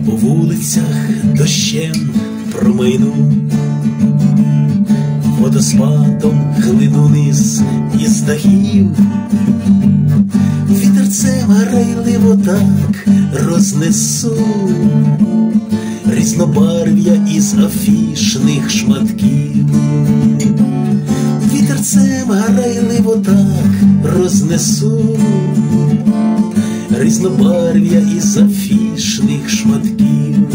по вулицях дощем промайну, водоспадом хлину вниз із дахів, вітерцем грайливо так рознесу різнобарв'я із афішних шматків. Вітерцем грайливо так рознесу різнобарв'я із афішних шматків.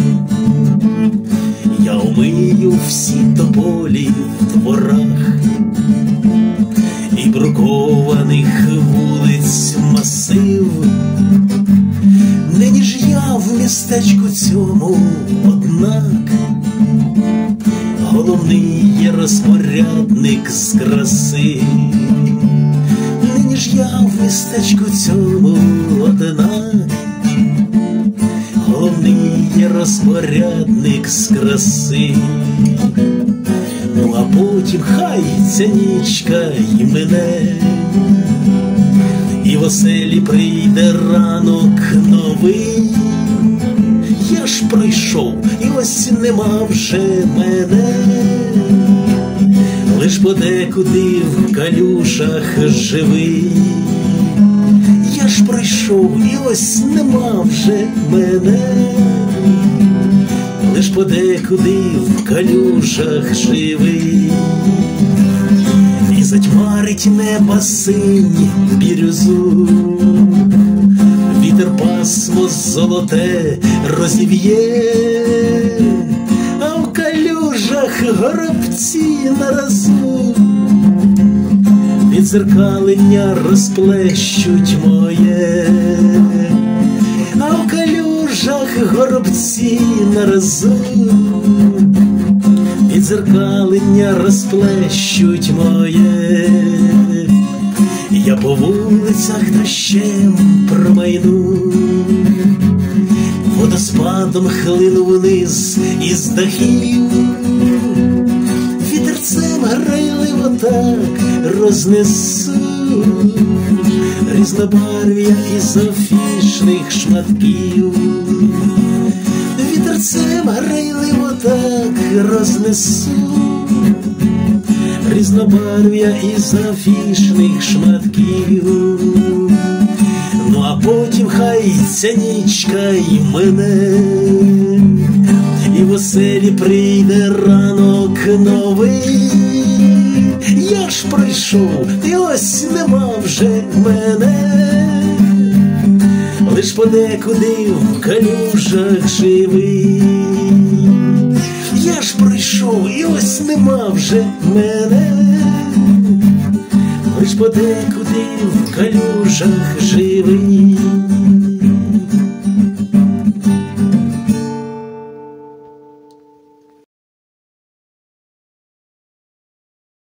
Я умию всі тополі в дворах і брукованих вулиць масив. Нині ж я в містечку цьому, однак головний є розпорядник з краси. Нині ж я в містечку цьому, однак головний є розпорядник з краси. Ну а потім хай ця нічка й мине, і в оселі прийде ранок новий. Я ж прийшов, і ось нема вже мене, лиш подекуди в калюшах живий. Я ж прийшов, і ось нема вже мене, лиш подекуди в калюшах живий. І затьмарить неба синь бірюзу, вітер пасмо золоте розів'є, а в калюжах горобці наразу відзеркалення розплещуть моє. А в калюжах горобці наразу відзеркалення розплещуть моє. Я по вулицях дощем промайну, водоспадом хлину вниз із дахів, вітерцем грайливо так рознесу різнобарв'я із афішних шматків. Вітерцем грайливо так рознесу різнобарв'я із афішних шматків. Ну а потім хай ця нічка й мине, і в оселі прийде ранок новий. Я ж прийшов, і ось нема вже мене, лиш подекуди в калюжах живий. Я ж прийшов, і ось нема вже мене, лиш подекуди в калюжах живий.